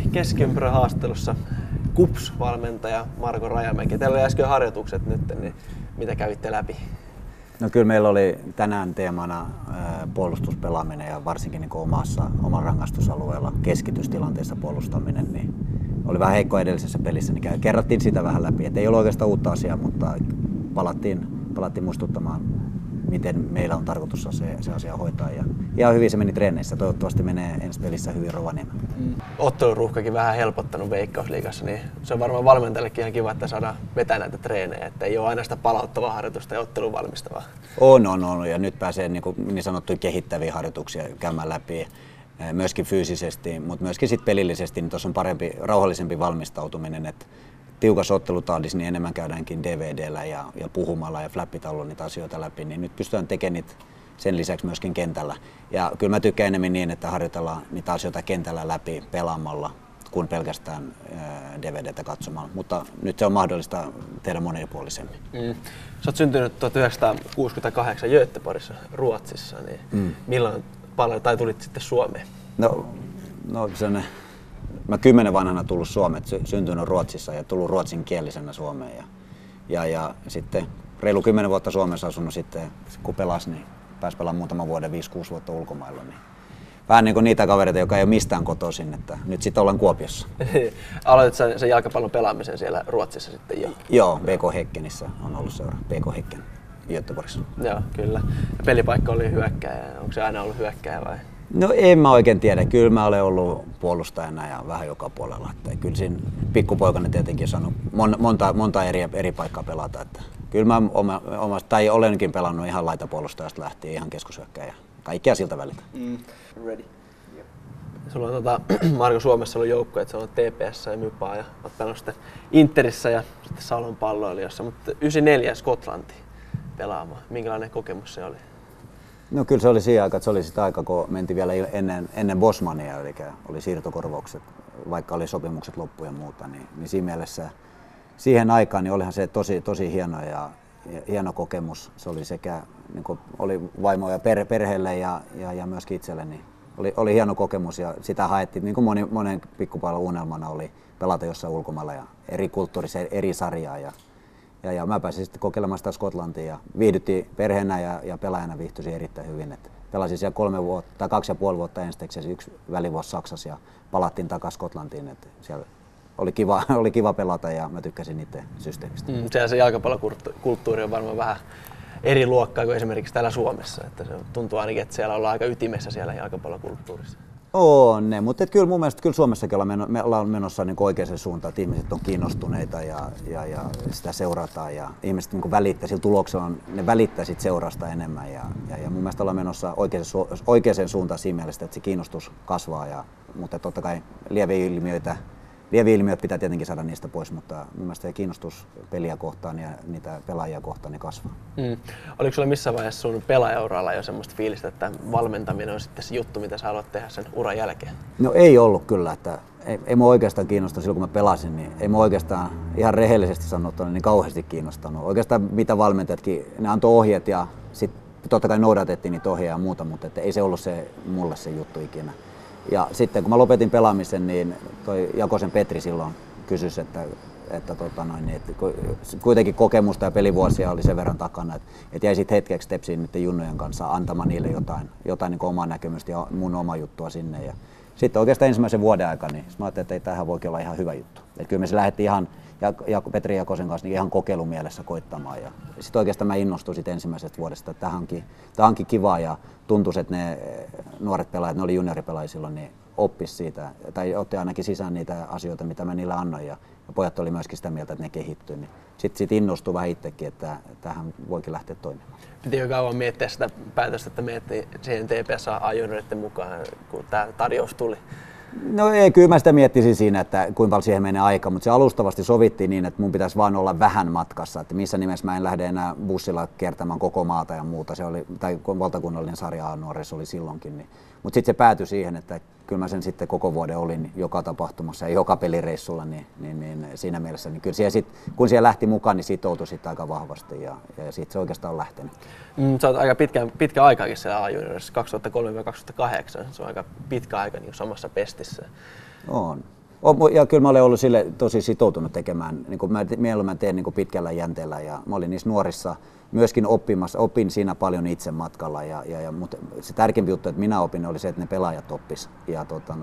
keskiympyrän haastattelussa KuPS-valmentaja Marko Rajamäki. Teillä oli äsken harjoitukset nyt, niin mitä kävitte läpi? No kyllä meillä oli tänään teemana puolustuspelaaminen ja varsinkin niin oman rangaistusalueella keskitystilanteessa puolustaminen. Niin oli vähän heikko edellisessä pelissä, niin kerrattiin sitä vähän läpi. Et ei ole oikeastaan uutta asiaa, mutta palattiin muistuttamaan, miten meillä on tarkoitus se asia hoitaa. Ja ihan hyvin se meni treeneissä. Toivottavasti menee ensi pelissä hyvin Rovaniemellä. Otteluruuhkakin vähän helpottanut Veikkausliigassa, niin se on varmaan valmentajallekin ihan kiva, että saadaan vetää näitä treenejä, että ei ole aina sitä palauttavaa harjoitusta ja ottelun valmistavaa. On. Ja nyt pääsee niin sanottuja kehittäviä harjoituksia käymään läpi. Myöskin fyysisesti, mutta myöskin sit pelillisesti, niin tuossa on parempi, rauhallisempi valmistautuminen. Et tiukassa ottelutahdissa niin enemmän käydäänkin DVD:llä ja puhumalla ja flappitaululla niitä asioita läpi, niin nyt pystytään tekemään niitä sen lisäksi myöskin kentällä. Ja kyllä mä tykkään enemmän niin, että harjoitellaan niitä asioita kentällä läpi pelaamalla kuin pelkästään DVDtä katsomalla, mutta nyt se on mahdollista tehdä monipuolisemmin. Sä oot syntynyt 1968 Göteborgissa, Ruotsissa, niin milloin tulit sitten Suomeen? No mä 10 vanhana tullut Suomeen, syntynyt Ruotsissa ja tullut ruotsinkielisenä Suomeen. Ja sitten reilu 10 vuotta Suomessa asunut sitten, kun pelasi, niin pääsi pelaamaan muutaman vuoden, 5-6 vuotta ulkomailla. Niin vähän niin kuin niitä kavereita, jotka ei ole mistään kotoisin, että nyt sitten ollaan Kuopiossa. Aloitit sen jalkapallon pelaamisen siellä Ruotsissa sitten jo? Joo, BK Häckenissä on ollut seura, BK Häcken Göteborgissa. Joo, kyllä. Ja pelipaikka oli hyökkääjä, onko se aina ollut hyökkääjä vai? No en mä oikein tiedä, kyllä mä olen ollut puolustajana ja vähän joka puolella. Että kyllä siinä pikkupoikana tietenkin on saanut monta eri paikkaa pelata. Että kyllä mä olenkin pelannut ihan laitapuolustajasta lähtien, ihan keskushyökkääjä. Kaikkea siltä väliltä. Ready. Yep. Sulla on Marko Suomessa ollut joukkoja, että se on TPS ja MYPA ja olet pelannut sitten Interissä ja sitten Salon Palloilijossa, mutta 94 Skotlantiin pelaamaan. Minkälainen kokemus se oli? No kyllä se oli siinä aika, että se oli sitä aikaa, kun mentiin vielä ennen Bosmania, eli oli siirtokorvaukset, vaikka oli sopimukset loppu ja muuta, niin siinä mielessä siihen aikaan niin olihan se tosi hieno kokemus. Se oli sekä niin kuin oli vaimo ja perheelle ja myöskin itselle, niin oli hieno kokemus ja sitä haettiin, niin kuin monen pikkupallon unelmana oli pelata jossain ulkomailla ja eri kulttuurissa, eri sarjaa. Ja mä pääsin sitten kokeilemaan sitä Skotlantia ja viihdyttiin perheenä ja pelaajana viihtyisin erittäin hyvin. Et pelasin siellä 2,5 vuotta ensiksi ja 1 välivuosi Saksassa ja palattiin takaisin Skotlantiin. Et siellä oli kiva pelata ja mä tykkäsin niiden systeemistä. Se jalkapallokulttuuri on varmaan vähän eri luokkaa kuin esimerkiksi täällä Suomessa. Että se tuntuu ainakin, että siellä ollaan aika ytimessä siellä jalkapallokulttuurissa. On ne, mutta kyllä mun mielestä Suomessakin ollaan menossa niin oikeaan suuntaan, että ihmiset on kiinnostuneita ja sitä seurataan ja ihmiset niin välittää, sillä tuloksella ne välittää sit seurasta enemmän ja mun mielestä ollaan menossa oikeaan suuntaan siinä mielessä, että se kiinnostus kasvaa, mutta totta kai lieviä ilmiöt pitää tietenkin saada niistä pois, mutta mun mielestä kiinnostus peliä kohtaan ja niitä pelaajia kohtaan niin kasvaa. Oliko sulla missään vaiheessa sun pelaajauralla jo semmoista fiilistä, että valmentaminen on sitten se juttu, mitä sä haluat tehdä sen uran jälkeen? No ei ollut kyllä, että ei mua oikeastaan kiinnostanut silloin kun mä pelasin, niin ei mua oikeastaan ihan rehellisesti sanottuna niin kauheasti kiinnostanut. Oikeastaan mitä valmentajatkin, ne antoi ohjeet ja sitten totta kai noudatettiin niitä ohjeita ja muuta, mutta että ei se ollut mulle se juttu ikinä. Ja sitten kun mä lopetin pelaamisen, niin toi Jakosen Petri silloin kysyi, että kuitenkin kokemusta ja pelivuosia oli sen verran takana, että jäi sitten hetkeksi Tepsiin niiden junnojen kanssa antamaan niille jotain niin omaa näkemystä ja mun oma juttua sinne. Ja sitten oikeastaan ensimmäisen vuoden aikana, niin mä ajattelin, että ei tämähän voikin olla ihan hyvä juttu. Että kyllä me se lähdettiin ihan Petri Jakosen kanssa niin ihan kokeilumielessä koittamaan. Ja sitten oikeastaan mä innostuin siitä ensimmäisestä vuodesta, että tämä onkin kivaa ja tuntui, että ne nuoret pelaajat, ne oli junioripelaajia silloin, niin oppisi siitä, tai otti ainakin sisään niitä asioita, mitä mä niille annoin. Ja pojat oli myöskin sitä mieltä, että ne kehittyy. Niin sitten innostui vähän itsekin, että tähän voikin lähteä toimimaan. Pitikö kauan miettiä sitä päätöstä, että menette siihen TPS A-junioreiden mukaan, kun tämä tarjous tuli? No ei, kyllä mä sitä miettisin siinä, että kuinka paljon siihen menee aika, mutta se alustavasti sovittiin niin, että mun pitäisi vaan olla vähän matkassa, että missä nimessä mä en lähde enää bussilla kiertämään koko maata ja muuta, se oli, tai valtakunnallinen sarja A-nuorissa oli silloinkin, niin. Mutta sitten se päätyi siihen, että kyllä mä sen sitten koko vuoden olin joka tapahtumassa ja joka pelireissulla, niin siinä mielessä, niin kyllä kun siellä lähti mukaan, niin sitoutui sitten aika vahvasti ja siitä se oikeastaan on lähtenyt. Sä oot aika pitkä aikaakin siellä A-juniorissa, 2003-2008, se on aika pitkä aika niin samassa pestissä. On. Ja kyllä mä olen ollut sille tosi sitoutunut tekemään, niin kuin mieluummin teen niin kuin pitkällä jänteellä ja mä olin niissä nuorissa myöskin opin siinä paljon itse matkalla mutta se tärkeämpi juttu, että minä opin, oli se, että ne pelaajat oppis ja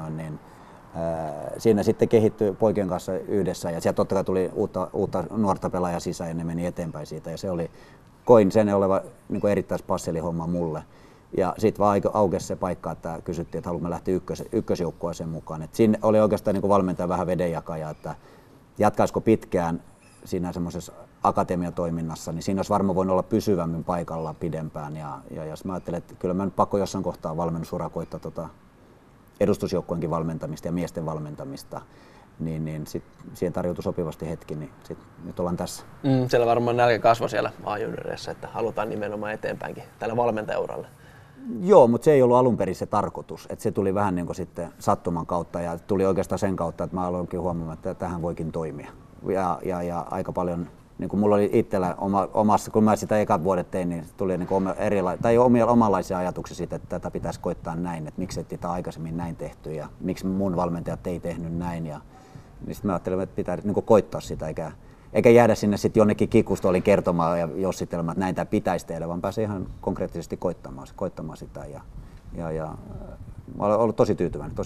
siinä sitten kehittyi poikien kanssa yhdessä ja sieltä totta kai tuli uutta nuorta pelaajaa sisään ja ne meni eteenpäin siitä ja koin sen oleva niin kuin erittäin passelihomma mulle. Ja sitten vaan aukesi se paikka, että kysyttiin, että haluamme lähteä ykkösjoukkueeseen mukaan. Et siinä oli oikeastaan niin kuin valmentaja vähän vedenjakaja, että jatkaisiko pitkään siinä semmoisessa akatemiatoiminnassa, niin siinä olisi varmaan voinut olla pysyvämmin paikalla pidempään. Ja jos mä ajattelen, että kyllä mä nyt pakko jossain kohtaa valmennusura koittaa edustusjoukkueenkin valmentamista ja miesten valmentamista, niin siihen tarjoutui sopivasti hetki, niin nyt ollaan tässä. Siellä varmaan nälkä kasvoi siellä A-junioreissa, että halutaan nimenomaan eteenpäinkin tällä valmentajauralla. Joo, mutta se ei ollut alun perin se tarkoitus. Että se tuli vähän niin kuin sitten sattuman kautta ja tuli oikeastaan sen kautta, että mä aloinkin huomaamaan, että tähän voikin toimia. Ja aika paljon, niin kuin mulla oli itsellä omassa, kun mä sitä ekat vuodet tein, niin tuli niin kuin omanlaisia ajatuksia siitä, että tätä pitäisi koittaa näin, että miksi ei tätä aikaisemmin näin tehty ja miksi mun valmentajat ei tehnyt näin. Ja niin sitten mä ajattelin, että pitää niin kuin koittaa sitä eikä jäädä sinne sitten jonnekin kikustooliin kertomaan ja jossitelemaan, että näin tämä pitäisi tehdä, vaan pääsee ihan konkreettisesti koittamaan sitä. Ja mä olen ollut tosi tyytyväinen.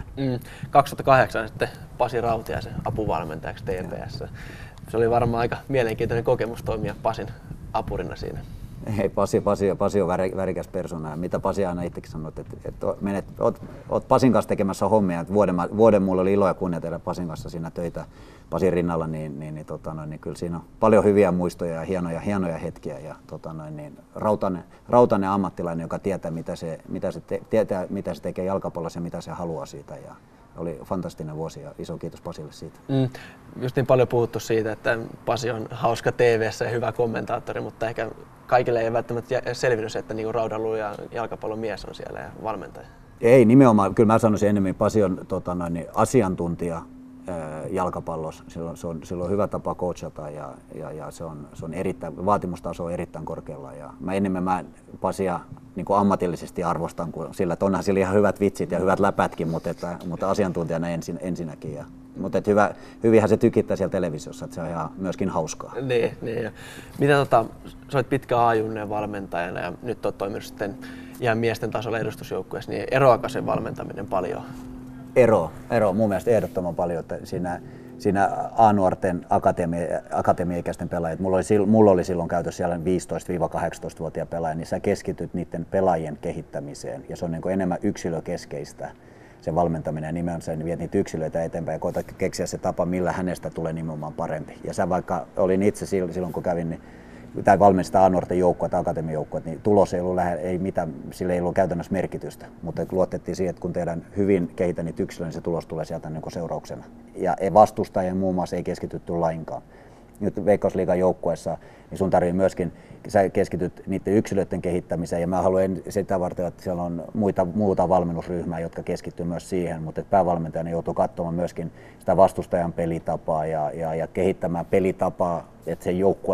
2008 sitten Pasi Rautiaisen apuvalmentajaksi TPS. Se oli varmaan aika mielenkiintoinen kokemus toimia Pasin apurina siinä. Ei, Pasi on värikäs persona. Ja mitä Pasi aina itsekin sanoi, että oot Pasin kanssa tekemässä hommia. Että vuoden mulla oli ilo ja kunnia tehdä Pasin kanssa siinä töitä Pasin rinnalla, niin kyllä siinä on paljon hyviä muistoja ja hienoja hetkiä. Ja rautainen ammattilainen, joka tietää mitä se tekee jalkapallossa ja mitä se haluaa siitä. Ja oli fantastinen vuosi ja iso kiitos Pasille siitä. Just niin paljon puhuttu siitä, että Pasi on hauska TV:ssä ja hyvä kommentaattori, mutta ehkä kaikille ei välttämättä selvinnyt se, että niin Raudallu ja jalkapallon mies on siellä ja valmentaja. Ei nimenomaan, kyllä mä sanoisin enemmän, Pasi on asiantuntija jalkapallossa. Sillä on hyvä tapa coachata ja se on erittäin, vaatimustaso on erittäin korkealla. Ja mä Pasia niin kuin ammatillisesti arvostan, sillä että onhan sillä ihan hyvät vitsit ja hyvät läpätkin, mutta asiantuntijana ensinnäkin. Mutta hyvinhän se tykittää siellä televisiossa, että se on ihan myöskin hauskaa. Niin. Ja mitä sä olet pitkä A-junnujen valmentajana ja nyt olet toiminut sitten ihan miesten tasolla edustusjoukkueessa, niin eroako se valmentaminen paljon? Ero mun mielestä ehdottoman paljon, että siinä A-nuorten akatemiaikäisten pelaajat, mulla oli silloin käytössä siellä 15-18-vuotiaita pelaajia, niin sä keskityt niiden pelaajien kehittämiseen ja se on niin kuin enemmän yksilökeskeistä se valmentaminen ja nimenomaan sen viet niitä yksilöitä eteenpäin ja koeta keksiä se tapa, millä hänestä tulee nimenomaan parempi. Ja sä vaikka olin itse silloin kun kävin, tai valmentaa A-nuorten joukkoa tai akatemiajoukkoa, niin tulos ei ollut sillä ei ollut käytännössä merkitystä, mutta luotettiin siihen, että kun tehdään hyvin kehitä niitä yksilöitä, niin se tulos tulee sieltä niin kuin seurauksena. Ja vastustajien muun muassa ei keskitytty lainkaan. Nyt Veikkausliigan joukkueessa, niin sun tarvitsee myöskin, sä keskityt niiden yksilöiden kehittämiseen ja mä haluan sitä varten, että siellä on muuta valmennusryhmää, jotka keskittyy myös siihen, mutta päävalmentajana joutuu katsomaan myöskin sitä vastustajan pelitapaa ja kehittämään pelitapaa, että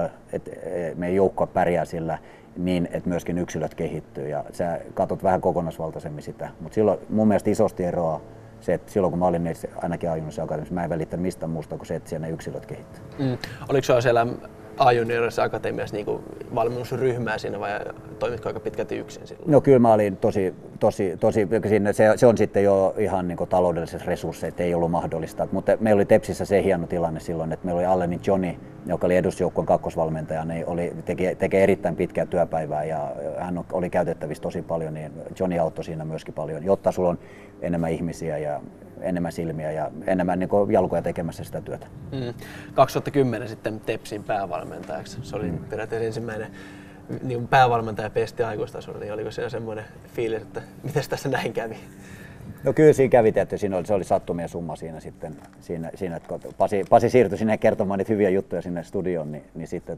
meidän joukkue pärjää sillä niin, että myöskin yksilöt kehittyy ja sä katsot vähän kokonaisvaltaisemmin sitä, mutta silloin mun mielestä isosti eroa se, että silloin kun mä olin ainakin A-junnuissa akatemiassa, mä en välittänyt mistään muusta kuin se, että siellä ne yksilöt kehittyy. Oliko se siellä A-junnuissa akatemiassa niin valmennusryhmää siinä vai toimitko aika pitkälti yksin silloin? No kyllä mä olin tosi se on sitten jo ihan niin taloudellisessa resursseissa, että ei ollut mahdollista. Mutta meillä oli Tepsissä se hieno tilanne silloin, että meillä oli Alleni Johnny, joka oli edustusjoukkueen kakkosvalmentaja, niin tekee erittäin pitkää työpäivää ja hän oli käytettävissä tosi paljon, niin Johnny auttoi siinä myöskin paljon, jotta sulla on enemmän ihmisiä ja enemmän silmiä ja enemmän niin jalkoja tekemässä sitä työtä. 2010 sitten Tepsin päävalmentajaksi. Se oli periaatteessa ensimmäinen niin päävalmentaja pesti aikuistasolla, niin oliko siinä semmoinen fiilis, että miten tässä näin kävi? No kyllä siinä kävi, että se oli sattumien summa siinä sitten, että kun Pasi siirtyi sinne kertomaan niitä hyviä juttuja sinne studioon, niin sitten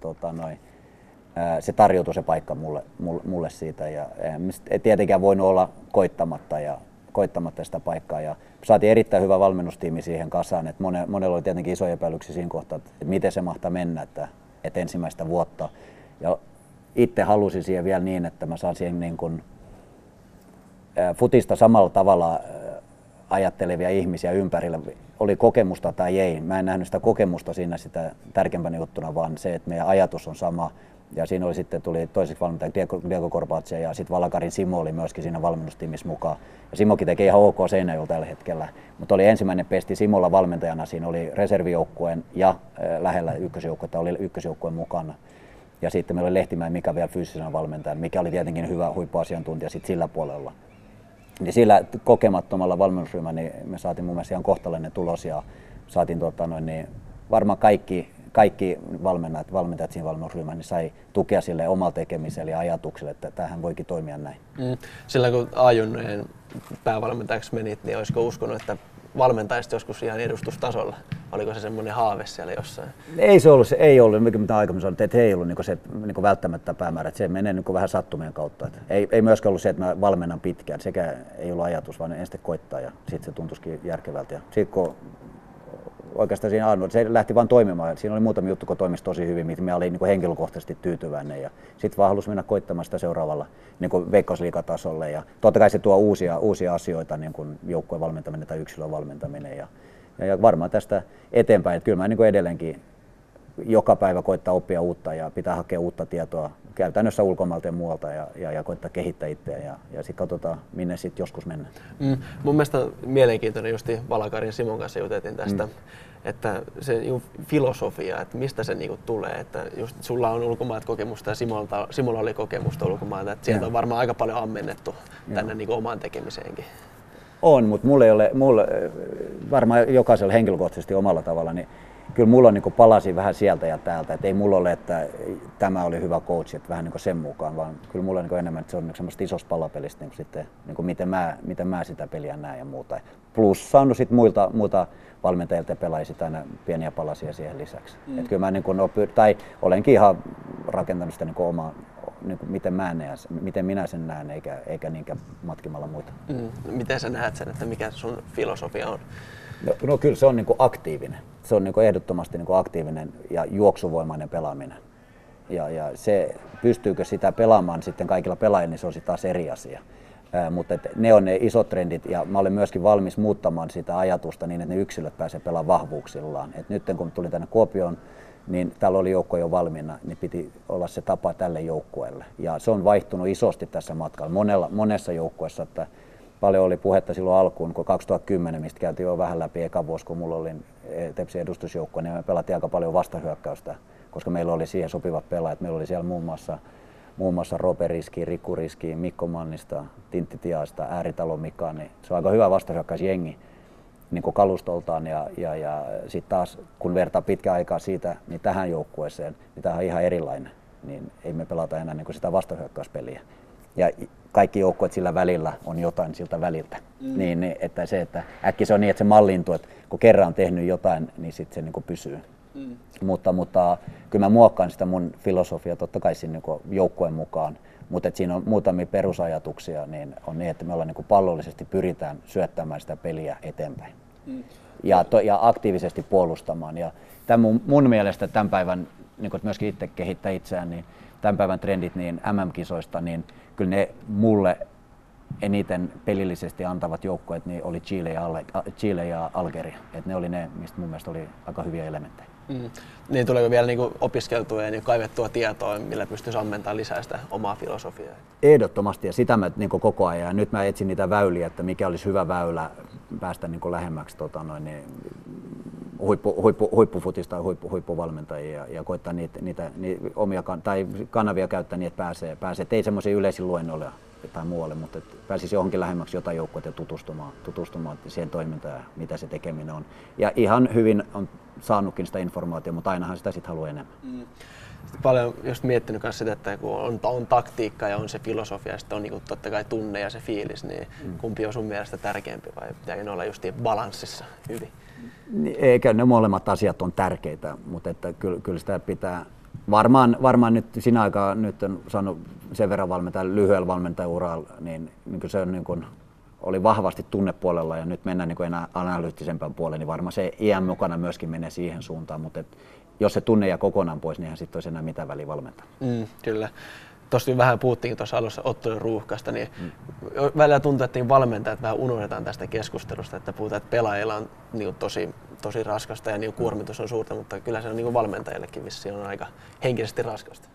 se tarjoutui se paikka mulle siitä ja ei tietenkään voinut olla koittamatta sitä paikkaa ja saatiin erittäin hyvä valmennustiimi siihen kasaan, että monella oli tietenkin isoja epäilyksiä siinä kohtaa, että miten se mahtaa mennä, että ensimmäistä vuotta ja itse halusin siihen vielä niin, että mä saan siihen niin kuin futista samalla tavalla ajattelevia ihmisiä ympärillä, oli kokemusta tai ei. Mä en nähnyt sitä kokemusta siinä sitä tärkeimpänä juttuna, vaan se, että meidän ajatus on sama. Ja siinä tuli toiseksi valmentaja Diego Corbace ja sitten Valakarin Simo oli myöskin siinä valmennustiimissä mukaan. Ja Simokin tekee ihan ok Seinäjoella tällä hetkellä, mutta oli ensimmäinen pesti Simolla valmentajana, siinä oli reservijoukkueen ja lähellä ykkösjoukkuetta oli ykkösjoukkueen mukana. Ja sitten meillä oli Lehtimäen Mika vielä fyysisenä valmentajana, mikä oli tietenkin hyvä huippuasiantuntija sit sillä puolella. Ja sillä kokemattomalla valmennusryhmällä niin me saatiin mun mielestä ihan kohtalainen tulos ja saatiin varmaan kaikki valmentajat siinä valmennusryhmässä niin sai tukea sille omalla tekemiselle ja ajatukselle, että tämähän voikin toimia näin. Sillä kun A-junnujen päävalmentajaksi menit, niin olisiko uskonut, että valmentajista joskus ihan edustustasolla? Oliko se semmoinen haave siellä jossain? Ei ollut, mitä aikaisemmin sanoin, että ei ollut se välttämättä päämäärä, että se menee vähän sattumien kautta. Ei myöskään ollut se, että mä valmennan pitkään, sekä ei ollut ajatus, vaan ensin koittaa ja sitten se tuntuisikin järkevältä. Sitten kun oikeastaan siinä se lähti vaan toimimaan, siinä oli muutamia juttuja, kun toimisi tosi hyvin, mihin mä olin henkilökohtaisesti tyytyväinen ja sitten vaan halusin mennä koittamaan sitä seuraavalla veikkausliigatasolle ja totta kai se tuo uusia asioita, niin kuin joukkueen valmentaminen tai yksilön valmentaminen ja varmaan tästä eteenpäin, että kyllä mä edelleenkin joka päivä koittaa oppia uutta ja pitää hakea uutta tietoa käytännössä ulkomailta ja muualta ja koittaa kehittää itseä ja sitten katsotaan minne sitten joskus mennään. Mun mielestä mielenkiintoinen justi Valakarin Simon kanssa juteltiin tästä, että se filosofia, että mistä se tulee, että just sulla on ulkomailta kokemusta ja Simolla oli kokemusta ulkomailta, että sieltä on varmaan aika paljon ammennettu tänne omaan tekemiseenkin. On, mutta mulle varmaan jokaisella henkilökohtaisesti omalla tavalla, niin kyllä mulla on palasi vähän sieltä ja täältä, että ei mulla ole, että tämä oli hyvä coach, että vähän sen mukaan, vaan kyllä mulla on enemmän, että se on semmoista isosta palapelistä, sitten, miten mä sitä peliä näen ja muuta. Plus saanut sitten muilta valmentajilta ja pelaajilta aina pieniä palasia siihen lisäksi. Että kyllä mä olenkin ihan rakentanut sitä omaa, miten minä sen näen, eikä niinkään matkimalla muita. Miten sä näet sen, että mikä sun filosofia on? No kyllä se on aktiivinen. Se on ehdottomasti aktiivinen ja juoksuvoimainen pelaaminen. Ja se, pystyykö sitä pelaamaan sitten kaikilla pelaajilla, niin se on sitten taas eri asia. Mutta ne on ne isot trendit ja mä olen myöskin valmis muuttamaan sitä ajatusta niin, että ne yksilöt pääsee pelaamaan vahvuuksillaan. Et nyt kun tulin tänne Kuopioon, niin täällä oli joukko jo valmiina, niin piti olla se tapa tälle joukkueelle. Ja se on vaihtunut isosti tässä matkalla monessa joukkueessa. Että paljon oli puhetta silloin alkuun, kun 2010, mistä käytiin jo vähän läpi eka vuosi, kun mulla oli Tepsin edustusjoukkue, niin me pelattiin aika paljon vastahyökkäystä, koska meillä oli siihen sopivat pelaajat. Meillä oli siellä muun muassa Rope Riski, Riku Riski, Mikko Mannista, Tintti Tiaista, Ääritalon Mika, niin se on aika hyvä vastahyökkäysjengi niin kuin kalustoltaan ja sitten taas kun vertaa pitkän aikaa siitä niin tähän joukkueeseen, niin tämä on ihan erilainen, niin ei me pelata enää niin kuin sitä vastahyökkäyspeliä. Ja kaikki joukkueet sillä välillä on jotain siltä väliltä. Niin, että se, että äkki se on niin, että se mallintuu, että kun kerran on tehnyt jotain, niin sitten se niin kuin pysyy. Mutta kyllä mä muokkaan sitä mun filosofiaa totta kai siinä niin joukkueen mukaan. Mutta siinä on muutamia perusajatuksia, niin on niin, että me ollaan niin pallollisesti pyritään syöttämään sitä peliä eteenpäin. Ja aktiivisesti puolustamaan. Ja mun mielestä tämän päivän, niin kuin myöskin itse kehittää itseään, niin tämän päivän trendit niin MM-kisoista, niin kyllä ne mulle eniten pelillisesti antavat joukkueet niin oli Chile ja Algeria. Et ne oli ne, mistä mun mielestä oli aika hyviä elementtejä. Niin tuleeko vielä opiskeltua ja kaivettua tietoa, millä pystyisi ammentamaan lisää sitä omaa filosofiaa? Ehdottomasti ja sitä mä koko ajan. Ja nyt mä etsin niitä väyliä, että mikä olisi hyvä väylä päästä lähemmäksi huippufutista tai huippuvalmentajia ja koittaa niitä omia kanavia käyttää niin, että pääsee. Ei semmoisia yleisiä luennoille tai muualle, mutta pääsisi johonkin lähemmäksi jotain joukkuetta ja tutustumaan siihen toimintaan ja mitä se tekeminen on. Ja ihan hyvin on saanutkin sitä informaatiota, mutta ainahan sitä sitten haluaa enemmän. Sitten paljon just miettinyt myös sitä, että kun on taktiikka ja on se filosofia ja sitten on niin totta kai tunne ja se fiilis, niin kumpi on sun mielestä tärkeämpi vai pitääkö ne olla just balanssissa hyvin? Eikä ne molemmat asiat on tärkeitä, mutta että kyllä sitä pitää varmaan nyt siinä aikaa nyt on saanut sen verran lyhyellä valmentajauralla, niin kyllä se on niin kuin, oli vahvasti tunnepuolella ja nyt mennään niin kuin enää analyyttisempään puolelle, niin varmaan se iän mukana myöskin menee siihen suuntaan, mutta jos se tunne jää kokonaan pois, niin eihän sitten olisi enää mitään väliä valmentaa. Kyllä. Tuossa vähän puhuttiinkin tuossa alussa ottelun ruuhkasta, niin välillä tuntuu, että valmentajat vähän unohdetaan tästä keskustelusta, että puhutaan, että pelaajilla on niin tosi raskasta ja niin kuormitus on suurta, mutta kyllä se on niin valmentajillekin vissiin on aika henkisesti raskasta.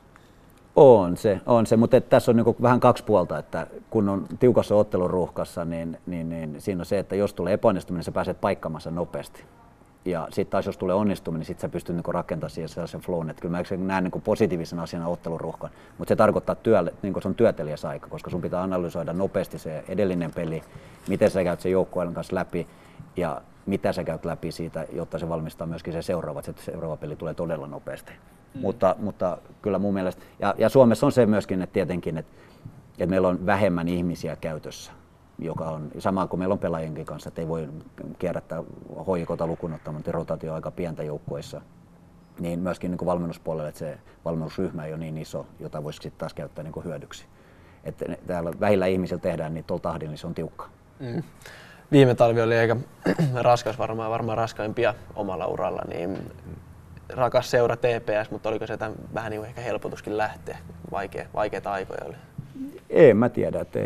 On se, mutta tässä on niin vähän kaksi puolta, että kun on tiukassa ottelun ruuhkassa, niin siinä on se, että jos tulee epäonnistuminen, sä pääset paikkaamassa nopeasti. Ja sitten taas jos tulee onnistuminen, niin sitten sä pystyt niinku rakentamaan siihen sellaisen flown. Että kyllä mä näen niinku positiivisena asiana otteluruuhkan, mutta se tarkoittaa se on työtelijäs aika, koska sun pitää analysoida nopeasti se edellinen peli, miten sä käyt sen joukkueen kanssa läpi ja mitä sä käyt läpi siitä, jotta se valmistaa myöskin se seuraava, että se seuraava peli tulee todella nopeasti. Mutta kyllä mun mielestä, ja Suomessa on se myöskin, että tietenkin, että meillä on vähemmän ihmisiä käytössä, joka on sama kuin meillä on pelaajienkin kanssa, että ei voi kierrättää hoikota lukuun ottamatta, rotaatio on aika pientä joukkueissa, niin myöskin niin valmennuspuolelle, että se valmennusryhmä ei ole niin iso, jota voisi sitten taas käyttää niin hyödyksi. Että täällä vähillä ihmisillä tehdään niin tuolla tahdilla, niin se on tiukka. Viime talvi oli aika raskas, varmaan raskaimpia omalla uralla, niin rakas seura TPS, mutta oliko se vähän niin kuin ehkä helpotuskin lähteä, vaikeita aikoja oli? En mä tiedä, että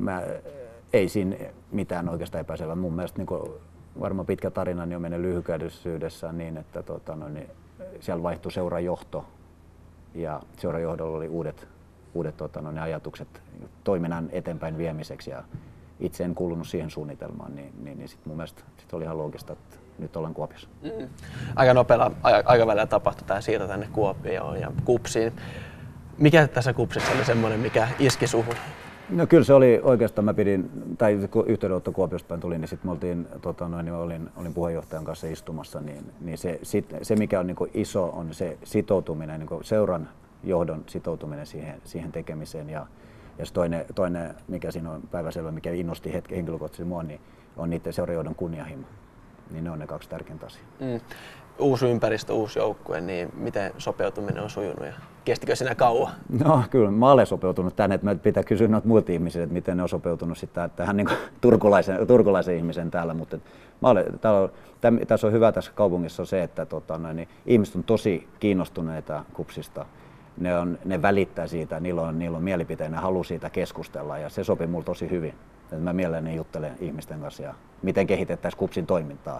ei siinä mitään oikeastaan epäselvää. Mun mielestä niin varmaan pitkä tarina niin on mennyt lyhykäisyydessään niin, että niin siellä vaihtui seurajohto ja seurajohdolla oli uudet ajatukset toiminnan eteenpäin viemiseksi ja itse en kuulunut siihen suunnitelmaan, niin sit mun mielestä sit oli ihan loogista, että nyt ollaan Kuopiossa. Aika nopealla aikavälillä tapahtui tämä siirto tänne Kuopioon ja KuPSiin. Mikä tässä KuPSissa oli semmoinen, mikä iski suhun? No kyllä se oli oikeastaan, kun yhteydenotto Kuopiosta päin tuli, niin sitten me olin puheenjohtajan kanssa istumassa, niin se mikä on niin iso on se sitoutuminen, niin seuran johdon sitoutuminen siihen tekemiseen ja se toinen, mikä siinä on päiväselvä, mikä innosti henkilökohtaisesti mua, niin on niiden seurajohdon kunnianhimo. Niin ne on ne kaksi tärkeintä asiaa. Uusi ympäristö, uusi joukkue, niin miten sopeutuminen on sujunut ja kestikö siinä kauan? No kyllä, mä olen sopeutunut tänne, että pitää kysyä noita muilta ihmisiltä, että miten ne on sopeutunut sitten tähän niin turkulaisen ihmisen täällä. Mutta tässä on hyvä tässä kaupungissa on se, että ihmiset on tosi kiinnostuneita KuPSista. Ne välittää siitä, niillä on mielipiteen, ne haluaa siitä keskustella ja se sopii mulle tosi hyvin. Että mä mielelläni juttelen ihmisten kanssa ja miten kehitettäisiin KuPSin toimintaa.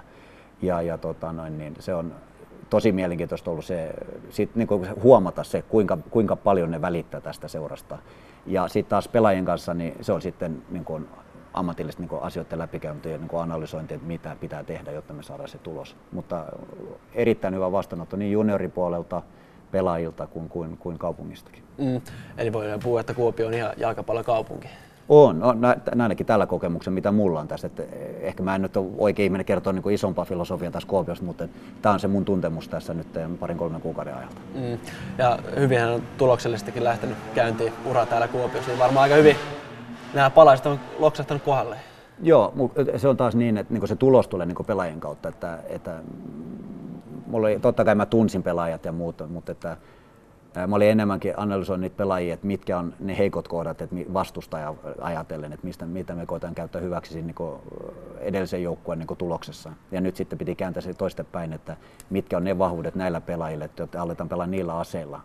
Niin se on tosi mielenkiintoista ollut niin huomata se, kuinka paljon ne välittää tästä seurasta. Ja sitten taas pelaajien kanssa niin se on sitten niin ammatillista niin asioiden läpikäyntiä ja niin analysointia, että mitä pitää tehdä, jotta me saadaan se tulos. Mutta erittäin hyvä vastaanotto niin junioripuolelta, pelaajilta kuin kaupungistakin. Eli voidaan puhua, että Kuopio on ihan jalkapallokaupunki. On ainakin tällä kokemuksen, mitä mulla on tässä. Että ehkä mä en nyt ole oikein ihminen kertoa niin kuin isompaa filosofiaa tässä Kuopiosta, mutta tämä on se mun tuntemus tässä nyt 2-3 kuukauden ajalta. Ja hyvinhän on tuloksellisestikin lähtenyt käyntiin ura täällä Kuopiossa, niin varmaan aika hyvin nämä palaiset on loksahtanut kohdalle. Joo, se on taas niin, että niin se tulos tulee niin pelaajien kautta. Että mulla oli, totta kai mä tunsin pelaajat ja muuta, mutta että mä olin enemmänkin analysoinut niitä pelaajia, että mitkä on ne heikot kohdat, että vastustaja ajatellen, että mitä me koetaan käyttää hyväksi siinä niin edellisen joukkueen niin tuloksessa. Ja nyt sitten piti kääntää se toistepäin, että mitkä on ne vahvuudet näillä pelaajilla, että aletaan pelaa niillä aseilla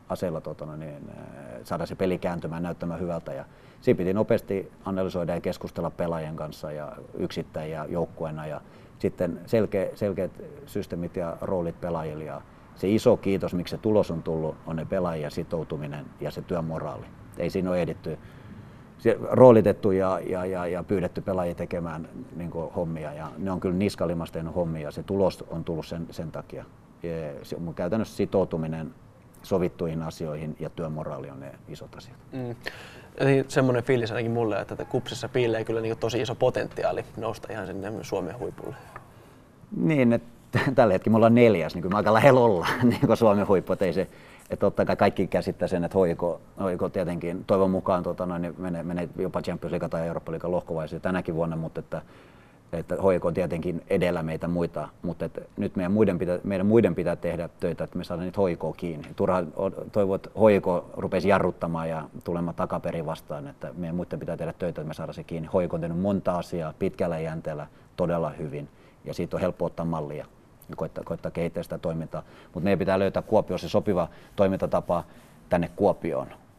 saada se peli kääntymään, näyttämään hyvältä. Ja siinä piti nopeasti analysoida ja keskustella pelaajien kanssa ja yksittäin ja joukkueena. Ja sitten selkeät systeemit ja roolit pelaajille. Ja se iso kiitos, miksi se tulos on tullut, on ne pelaajien sitoutuminen ja se työmoraali. Ei siinä ole ehditty roolitettu ja pyydetty pelaajia tekemään niin hommia. Ja ne on kyllä niskalimasta tehnyt hommia ja se tulos on tullut sen takia. Se on käytännössä sitoutuminen sovittuihin asioihin ja työmoraali on ne isot asiat. Eli semmoinen fiilis ainakin mulle, että KuPSissa piilee kyllä niin tosi iso potentiaali nousta ihan sinne Suomen huipulle. Niin, että tällä hetkellä me ollaan 4, niin kyllä me aika lähellä ollaan niin Suomen huippu. Että totta kai kaikki käsittää sen, että hoiko tietenkin toivon mukaan niin menee jopa Champions League tai Eurooppa League lohkovaiheeseen tänäkin vuonna, mutta että hoiko on tietenkin edellä meitä muita, mutta että nyt meidän muiden pitää tehdä töitä, että me saadaan niitä hoikoa kiinni. Turha toivoa, että hoiko rupesi jarruttamaan ja tulemaan takaperin vastaan, että meidän muiden pitää tehdä töitä, että me saadaan se kiinni. Hoiko on tehnyt monta asiaa pitkällä jänteellä todella hyvin ja siitä on helppo ottaa mallia ja koittaa kehittää sitä toimintaa. Mutta meidän pitää löytää Kuopioon se sopiva toimintatapa tänne Kuopioon.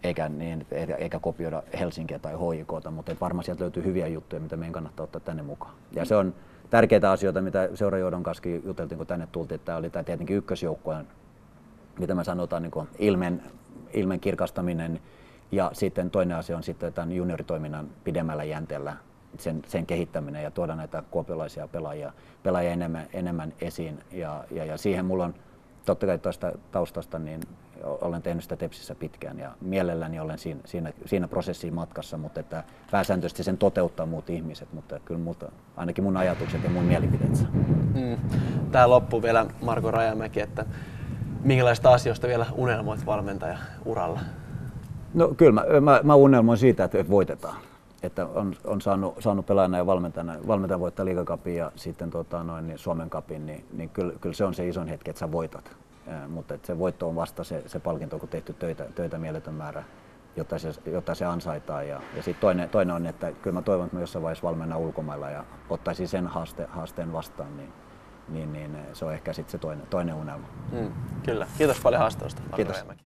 eikä kopioida Helsinkiä tai HJK:ta, mutta varmaan sieltä löytyy hyviä juttuja, mitä meidän kannattaa ottaa tänne mukaan. Ja se on tärkeitä asioita, mitä seurajohdon kanssa juteltiin, kun tänne tultiin, että tämä oli tämä tietenkin ykkösjoukkueen, mitä me sanotaan, niin kuin ilmen kirkastaminen, ja sitten toinen asia on sitten tämän junioritoiminnan pidemmällä jänteellä sen kehittäminen ja tuoda näitä kuopiolaisia pelaajia enemmän esiin. Ja siihen mulla on totta kai tuosta taustasta, niin olen tehnyt sitä Tepsissä pitkään ja mielelläni olen siinä prosessiin matkassa, mutta että pääsääntöisesti sen toteuttaa muut ihmiset, mutta kyllä ainakin mun ajatukset ja mun mielipiteet saa. Tää loppuu vielä Marko Rajamäki, että minkälaista asioista vielä unelmoit valmentaja-uralla? No kyllä mä unelmoin siitä, että voitetaan. Että on saanut pelaajana ja valmentajan voittaa Liigacupin ja sitten Suomen Cupin, niin kyllä se on se ison hetki, että sä voitat. Mutta se voitto on vasta se palkinto, kun tehty töitä mieletön määrä, jotta se ansaitaan. Ja sitten toinen on, että kyllä mä toivon, että mä jossain vaiheessa valmennan ulkomailla ja ottaisin sen haasteen vastaan, niin se on ehkä sitten se toinen unelma. Kyllä. Kiitos paljon haasteesta. Kiitos.